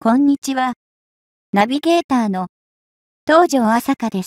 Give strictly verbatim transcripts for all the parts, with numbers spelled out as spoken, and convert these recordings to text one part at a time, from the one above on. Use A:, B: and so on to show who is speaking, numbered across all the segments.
A: こんにちは。ナビゲーターの東條朝香です。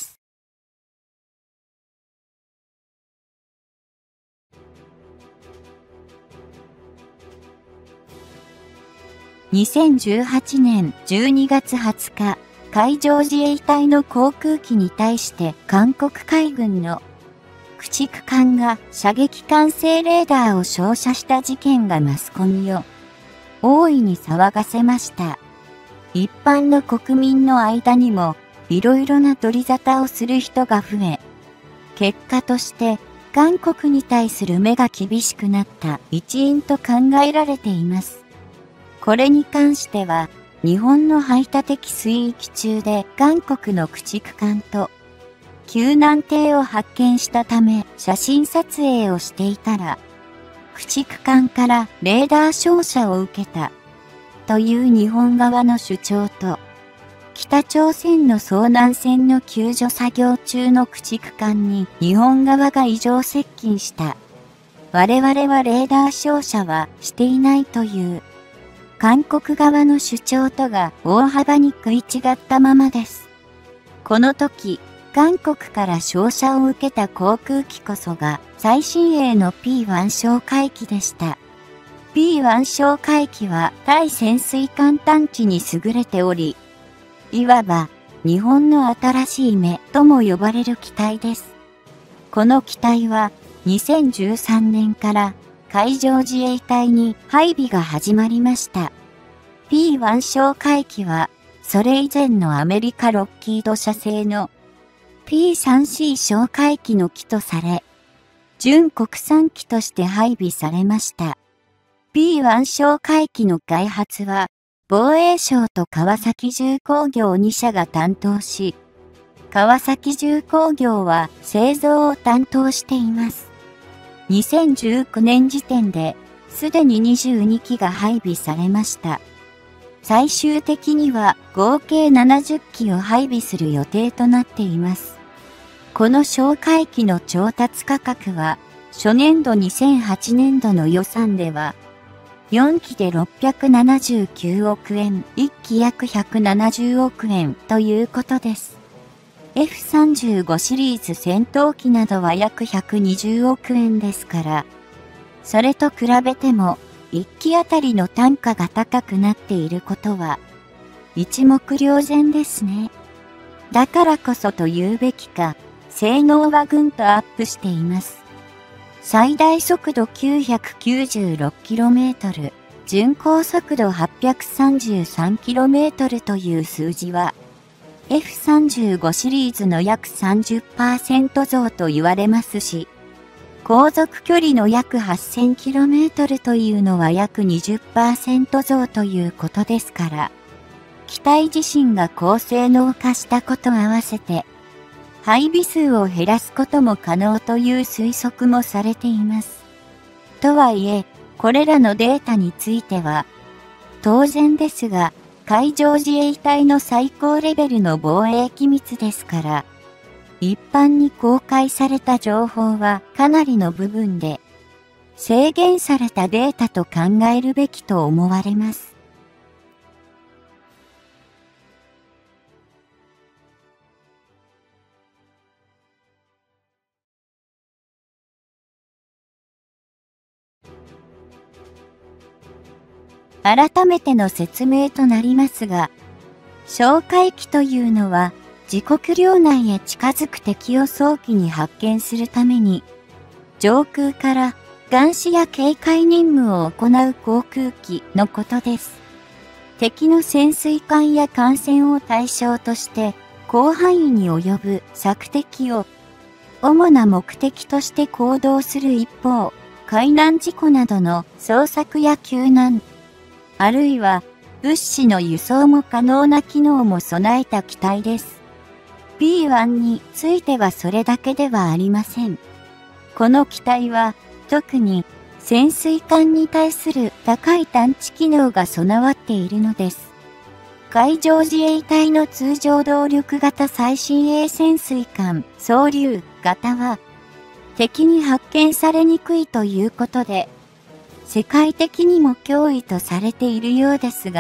A: にせんじゅうはちねんじゅうにがつはつか、海上自衛隊の航空機に対して韓国海軍の駆逐艦が射撃管制レーダーを照射した事件がマスコミを大いに騒がせました。一般の国民の間にもいろいろな取り沙汰をする人が増え、結果として韓国に対する目が厳しくなった一因と考えられています。これに関しては、日本の排他的水域中で韓国の駆逐艦と救難艇を発見したため写真撮影をしていたら、駆逐艦からレーダー照射を受けたという日本側の主張と、北朝鮮の遭難船の救助作業中の駆逐艦に日本側が異常接近した。我々はレーダー照射はしていないという韓国側の主張とが大幅に食い違ったままです。この時、韓国から照射を受けた航空機こそが最新鋭の ピーワン 哨戒機でした。ピーワン 哨戒機は対潜水艦探知に優れており、いわば日本の新しい目とも呼ばれる機体です。この機体はにせんじゅうさんねんから海上自衛隊に配備が始まりました。ピーワン 哨戒機は、それ以前のアメリカロッキード社製の ピースリーシー 哨戒機の機とされ、準国産機として配備されました。ピーワン 哨戒機の開発は、防衛省と川崎重工業に社が担当し、川崎重工業は製造を担当しています。にせんじゅうきゅうねん時点で、すでににじゅうにきが配備されました。最終的には合計ななじゅっきを配備する予定となっています。この哨戒機の調達価格は、初年度にせんはちねんどの予算では、よんきでろっぴゃくななじゅうきゅうおくえん、いっき約ひゃくななじゅうおくえんということです。エフさんじゅうご シリーズ戦闘機などは約ひゃくにじゅうおくえんですから、それと比べてもいっきあたりの単価が高くなっていることは一目瞭然ですね。だからこそと言うべきか、性能はぐんとアップしています。最大速度 きゅうひゃくきゅうじゅうろくキロメートル、巡航速度 はっぴゃくさんじゅうさんキロメートルという数字は、エフさんじゅうご シリーズの約 さんじゅっパーセント 増と言われますし、航続距離の約 はっせんキロメートル というのは約 にじゅっパーセント 増ということですから、機体自身が高性能化したこと合わせて、配備数を減らすことも可能という推測もされています。とはいえ、これらのデータについては、当然ですが、海上自衛隊の最高レベルの防衛機密ですから、一般に公開された情報はかなりの部分で、制限されたデータと考えるべきと思われます。改めての説明となりますが、哨戒機というのは自国領内へ近づく敵を早期に発見するために、上空から監視や警戒任務を行う航空機のことです。敵の潜水艦や艦船を対象として広範囲に及ぶ索敵を主な目的として行動する一方、海難事故などの捜索や救難、あるいは物資の輸送も可能な機能も備えた機体です。ピーワン についてはそれだけではありません。この機体は特に潜水艦に対する高い探知機能が備わっているのです。海上自衛隊の通常動力型最新鋭潜水艦双竜型は敵に発見されにくいということで、世界的にも脅威とされているようですが、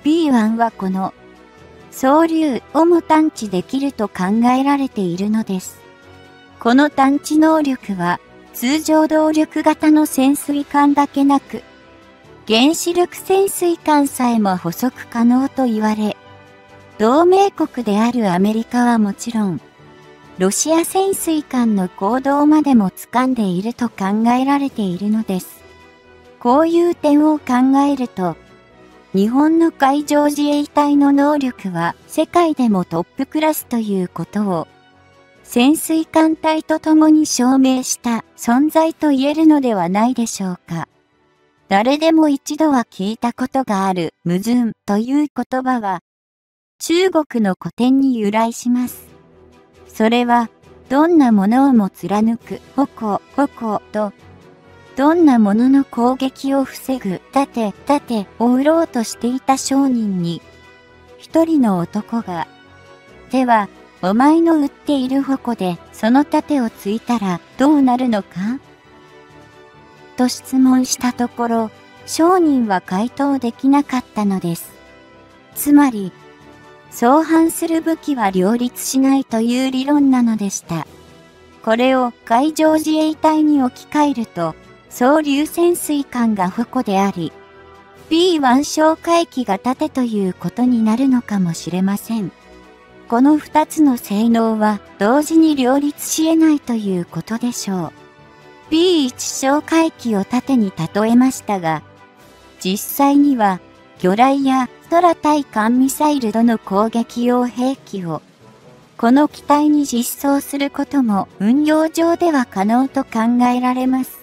A: ビーワン はこの総流をも探知できると考えられているのです。この探知能力は通常動力型の潜水艦だけなく、原子力潜水艦さえも捕捉可能と言われ、同盟国であるアメリカはもちろん、ロシア潜水艦の行動までも掴んでいると考えられているのです。こういう点を考えると、日本の海上自衛隊の能力は世界でもトップクラスということを、潜水艦隊と共に証明した存在と言えるのではないでしょうか。誰でも一度は聞いたことがある矛盾という言葉は、中国の古典に由来します。それは、どんなものをも貫く、矛、矛と、どんなものの攻撃を防ぐ、盾、盾を売ろうとしていた商人に、一人の男が、では、お前の売っている矛でその盾をついたらどうなるのかと質問したところ、商人は回答できなかったのです。つまり、相反する武器は両立しないという理論なのでした。これを海上自衛隊に置き換えると、総流潜水艦が矛であり、ビーワン 哨戒機が盾ということになるのかもしれません。この二つの性能は同時に両立し得ないということでしょう。ビーワン 哨戒機を盾に例えましたが、実際には魚雷や空対艦ミサイルとの攻撃用兵器をこの機体に実装することも運用上では可能と考えられます。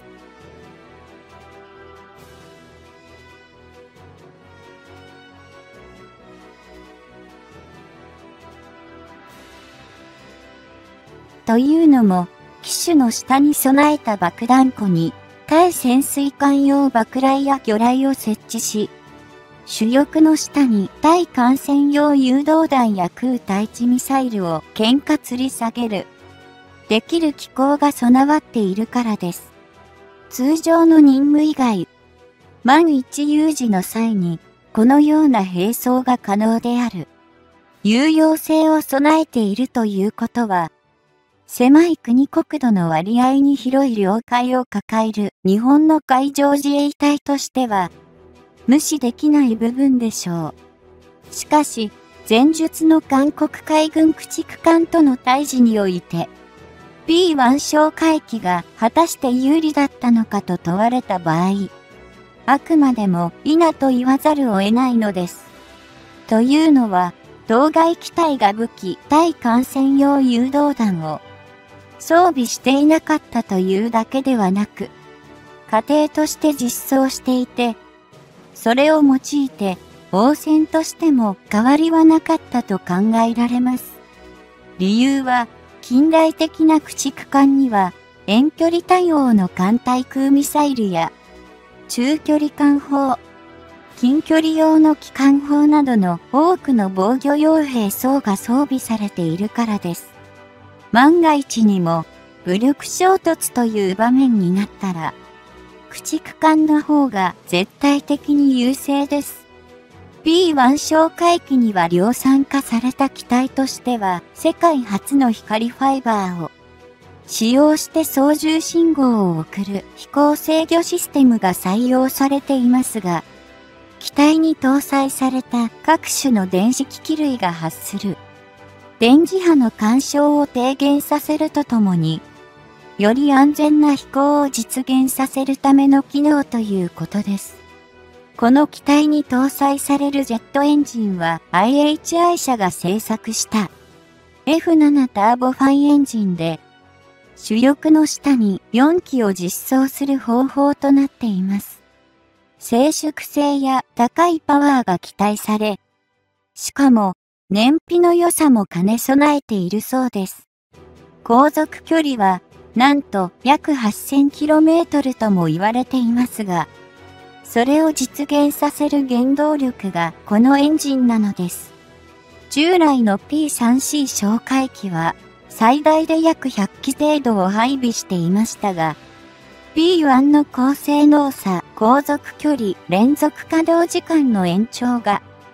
A: というのも、機首の下に備えた爆弾庫に、対潜水艦用爆雷や魚雷を設置し、主翼の下に対艦船用誘導弾や空対地ミサイルを喧嘩吊り下げる、できる機構が備わっているからです。通常の任務以外、万一有事の際に、このような並走が可能である。有用性を備えているということは、狭い国国土の割合に広い領海を抱える日本の海上自衛隊としては無視できない部分でしょう。しかし、前述の韓国海軍駆逐艦との対峙において、ビーワン 哨戒機が果たして有利だったのかと問われた場合、あくまでも否と言わざるを得ないのです。というのは、当該機体が武器対艦船用誘導弾を装備していなかったというだけではなく、過程として実装していて、それを用いて応戦としても変わりはなかったと考えられます。理由は、近代的な駆逐艦には遠距離対応の艦対空ミサイルや中距離艦砲、近距離用の機関砲などの多くの防御用兵装が装備されているからです。万が一にも武力衝突という場面になったら、駆逐艦の方が絶対的に優勢です。ビーワン 哨戒機には量産化された機体としては、世界初の光ファイバーを使用して操縦信号を送る飛行制御システムが採用されていますが、機体に搭載された各種の電子機器類が発する電磁波の干渉を低減させるとともに、より安全な飛行を実現させるための機能ということです。この機体に搭載されるジェットエンジンは アイエイチアイ 社が製作した エフセブン ターボファイエンジンで、主翼の下によん機を実装する方法となっています。静粛性や高いパワーが期待され、しかも燃費の良さも兼ね備えているそうです。航続距離はなんと約 はっせんキロメートル とも言われていますが、それを実現させる原動力がこのエンジンなのです。従来の ピースリーシー 哨戒機は最大で約ひゃっ機程度を配備していましたが、ビーワン の高性能さ、航続距離、連続稼働時間の延長が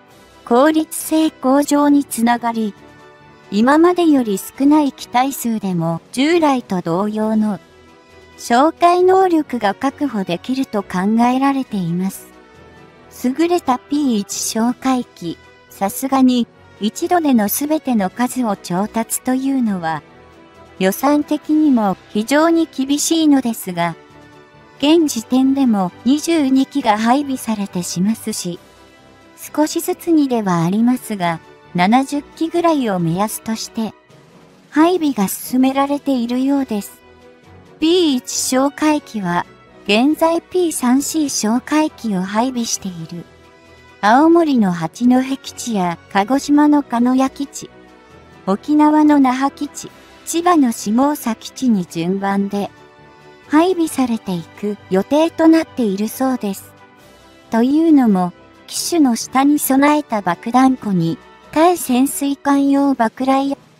A: 効率性向上につながり、今までより少ない機体数でも従来と同様の哨戒能力が確保できると考えられています。優れた ピーワン 哨戒機、さすがに一度でのすべての数を調達というのは予算的にも非常に厳しいのですが、現時点でもにじゅうにきが配備されてしますし、少しずつにではありますが、ななじゅっきぐらいを目安として、配備が進められているようです。ピーワン 哨戒機は、現在 ピースリーシー 哨戒機を配備している。青森の八戸基地や鹿児島の鹿屋基地、沖縄の那覇基地、千葉の下総基地に順番で配備されていく予定となっているそうです。というのも、機首の下に備えた爆弾庫に対潜水艦用爆雷や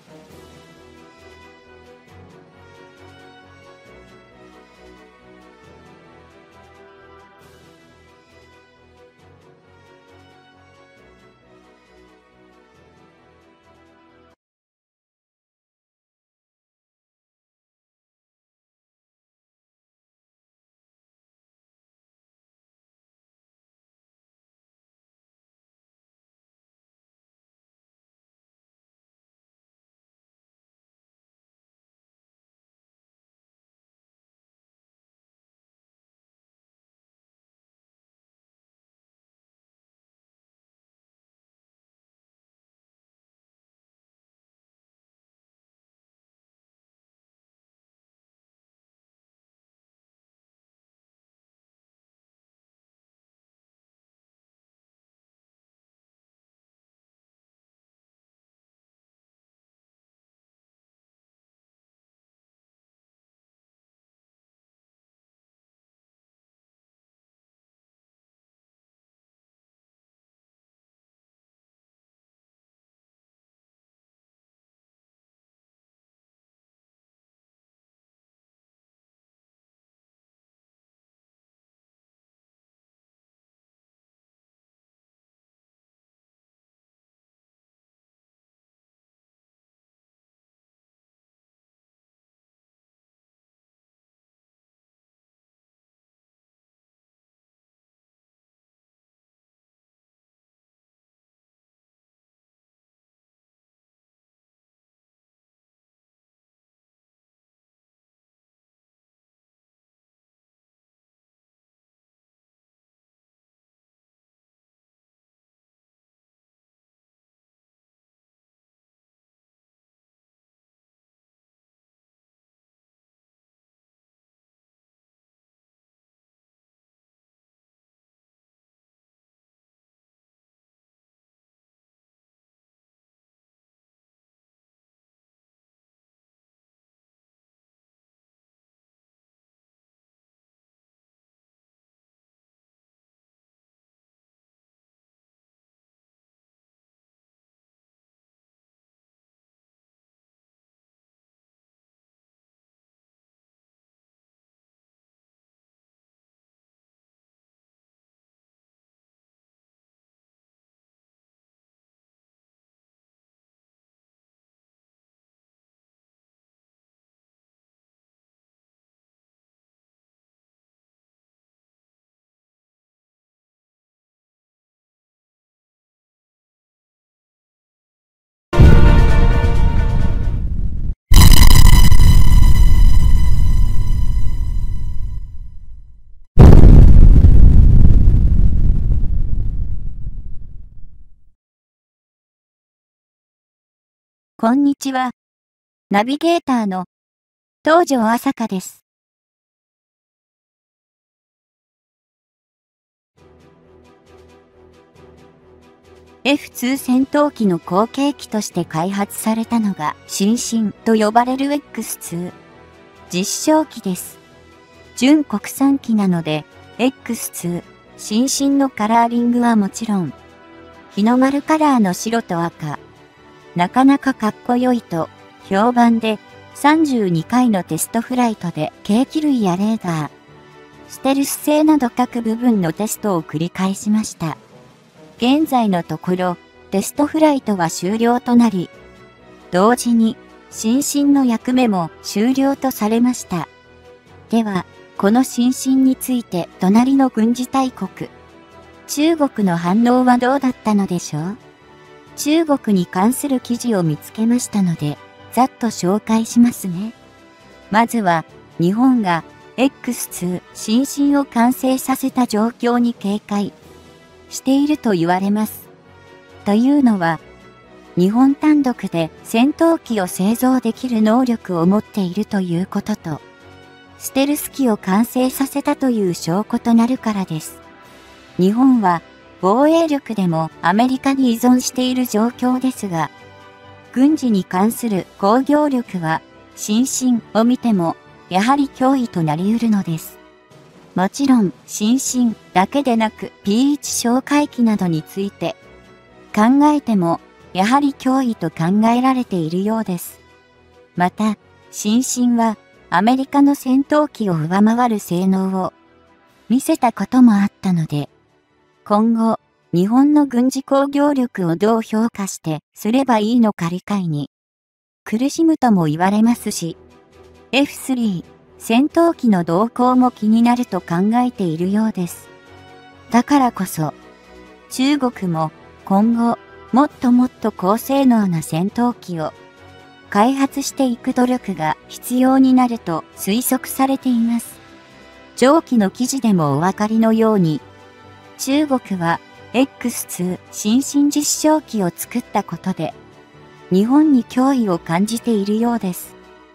A: こんにちは。ナビゲーターの東條朝香です。エフツー 戦闘機の後継機として開発されたのが新進と呼ばれる エックスツー 実証機です。純国産機なので エックスツー 新進のカラーリングはもちろん、日の丸カラーの白と赤、なかなかかっこよいと評判でさんじゅうにかいのテストフライトで計器類やレーダー、ステルス性など各部分のテストを繰り返しました。現在のところテストフライトは終了となり、同時に、新進の役目も終了とされました。では、この新進について隣の軍事大国、中国の反応はどうだったのでしょう？中国に関する記事を見つけましたので、ざっと紹介しますね。まずは、日本が エックスツー 新進を完成させた状況に警戒していると言われます。というのは、日本単独で戦闘機を製造できる能力を持っているということと、ステルス機を完成させたという証拠となるからです。日本は防衛力でもアメリカに依存している状況ですが、軍事に関する工業力は新進を見てもやはり脅威となり得るのです。もちろん新進だけでなく ピーワン 哨戒機などについて考えてもやはり脅威と考えられているようです。また、新進はアメリカの戦闘機を上回る性能を見せたこともあったので、今後、日本の軍事工業力をどう評価してすればいいのか理解に苦しむとも言われますし、エフスリー 戦闘機の動向も気になると考えているようです。だからこそ、中国も今後、もっともっと高性能な戦闘機を開発していく努力が必要になると推測されています。上記の記事でもお分かりのように、中国は エックスツー 新進実証機を作ったことで、日本に脅威を感じているようです。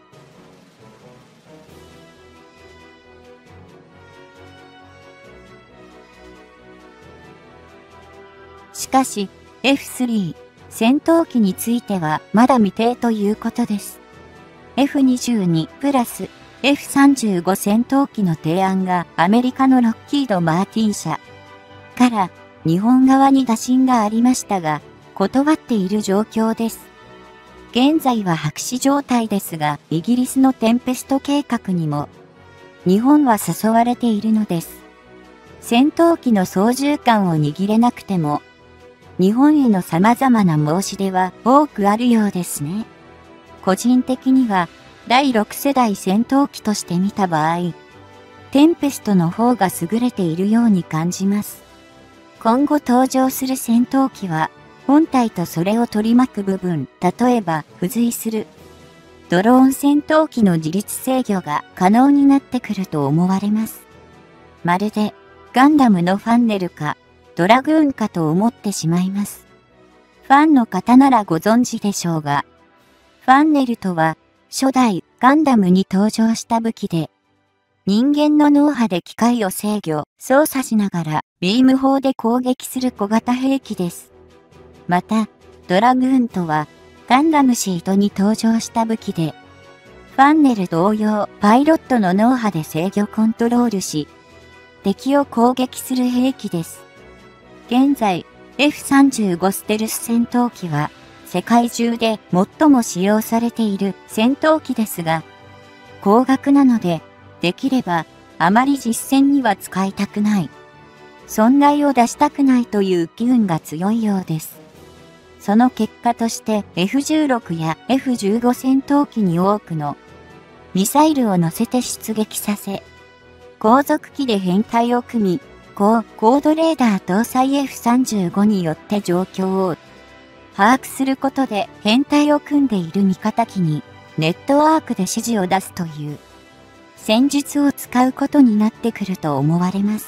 A: しかし、エフスリー 戦闘機についてはまだ未定ということです。エフにじゅうに プラス エフさんじゅうご 戦闘機の提案がアメリカのロッキード・マーティン社から日本側に打診がありましたが、断っている状況です。現在は白紙状態ですが、イギリスのテンペスト計画にも日本は誘われているのです。戦闘機の操縦桿を握れなくても、日本への様々な申し出は多くあるようですね。個人的にはだいろく世代戦闘機として見た場合、テンペストの方が優れているように感じます。今後登場する戦闘機は、本体とそれを取り巻く部分、例えば付随するドローン戦闘機の自律制御が可能になってくると思われます。まるでガンダムのファンネルか、ドラグーンかと思ってしまいます。ファンの方ならご存知でしょうが、ファンネルとは初代ガンダムに登場した武器で、人間の脳波で機械を制御、操作しながらビーム砲で攻撃する小型兵器です。また、ドラグーンとはガンダムシートに登場した武器で、ファンネル同様パイロットの脳波で制御コントロールし、敵を攻撃する兵器です。現在、エフさんじゅうご ステルス戦闘機は、世界中で最も使用されている戦闘機ですが、高額なので、できれば、あまり実戦には使いたくない。損害を出したくないという機運が強いようです。その結果として エフじゅうろく や エフじゅうご 戦闘機に多くのミサイルを乗せて出撃させ、後続機で編隊を組み、高高度レーダー搭載 エフさんじゅうご によって状況を把握することで編隊を組んでいる味方機にネットワークで指示を出すという戦術を使うことになってくると思われます。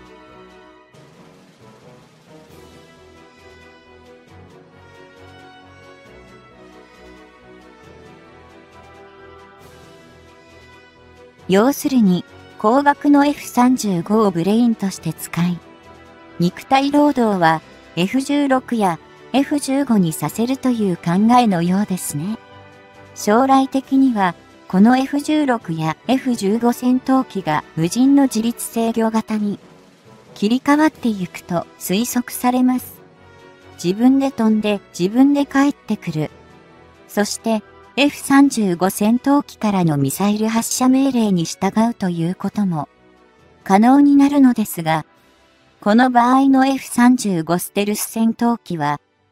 A: 要するに、高額の エフさんじゅうご をブレインとして使い、肉体労働は エフじゅうろく や エフじゅうご にさせるという考えのようですね。将来的には、この エフじゅうろく や エフじゅうご 戦闘機が無人の自律制御型に切り替わっていくと推測されます。自分で飛んで自分で帰ってくる。そして、エフさんじゅうご 戦闘機からのミサイル発射命令に従うということも可能になるのですが、この場合の エフさんじゅうご ステルス戦闘機は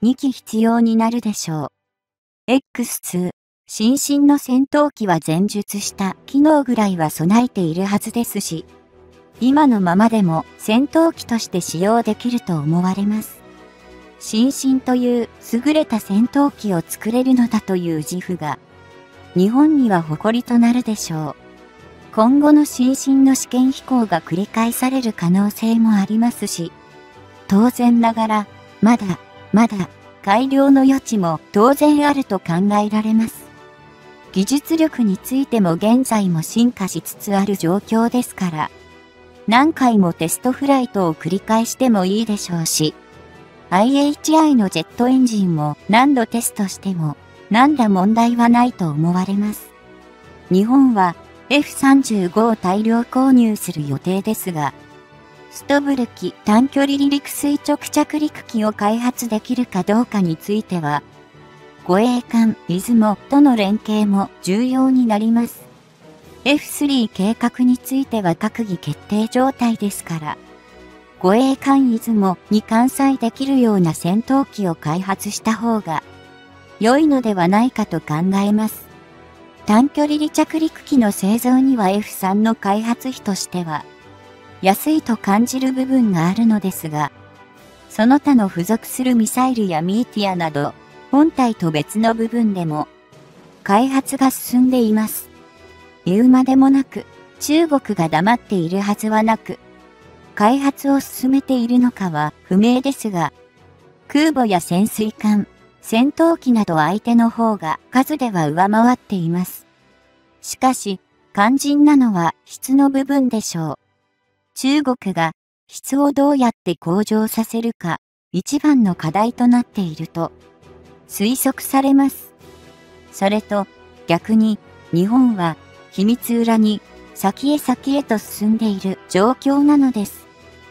A: にき必要になるでしょう。エックスツー、新進の戦闘機は前述した機能ぐらいは備えているはずですし、今のままでも戦闘機として使用できると思われます。新進という優れた戦闘機を作れるのだという自負が、日本には誇りとなるでしょう。今後の新進の試験飛行が繰り返される可能性もありますし、当然ながら、まだ、まだ、改良の余地も当然あると考えられます。技術力についても現在も進化しつつある状況ですから、何回もテストフライトを繰り返してもいいでしょうし、アイエイチアイ のジェットエンジンも何度テストしても何ら問題はないと思われます。日本は エフさんじゅうご を大量購入する予定ですが、ストブル機短距離離陸垂直着陸機を開発できるかどうかについては、護衛艦出雲との連携も重要になります。エフスリー 計画については閣議決定状態ですから、護衛艦出雲に艦載できるような戦闘機を開発した方が良いのではないかと考えます。短距離離着陸機の製造には エフスリー の開発費としては安いと感じる部分があるのですが、その他の付属するミサイルやミーティアなど本体と別の部分でも開発が進んでいます。言うまでもなく中国が黙っているはずはなく、開発を進めているのかは不明ですが、空母や潜水艦、戦闘機など相手の方が数では上回っています。しかし、肝心なのは質の部分でしょう。中国が質をどうやって向上させるか、一番の課題となっていると推測されます。それと、逆に日本は秘密裏に先へ先へと進んでいる状況なのです。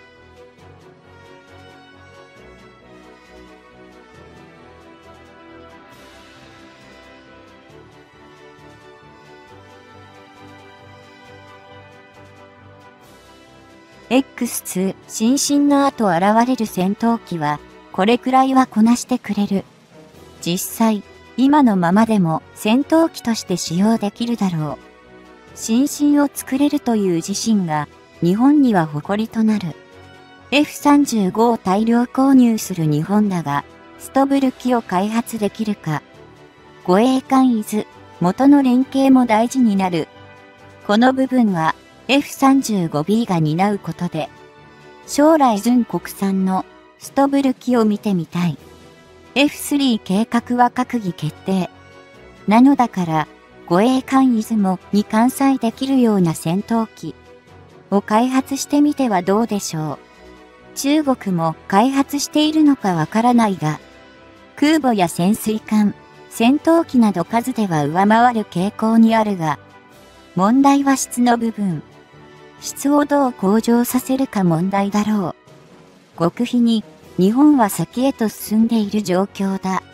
A: エックスツー 新進の後現れる戦闘機はこれくらいはこなしてくれる。実際、今のままでも戦闘機として使用できるだろう。新進を作れるという自信が日本には誇りとなる。エフさんじゅうご を大量購入する日本だが、ストブル機を開発できるか。護衛艦伊豆、元の連携も大事になる。この部分は エフさんじゅうごビー が担うことで、将来純国産のストブル機を見てみたい。エフスリー 計画は閣議決定。なのだから、護衛艦出雲に艦載できるような戦闘機を開発してみてはどうでしょう。中国も開発しているのかわからないが、空母や潜水艦、戦闘機など数では上回る傾向にあるが、問題は質の部分。質をどう向上させるか問題だろう。極秘に日本は先へと進んでいる状況だ。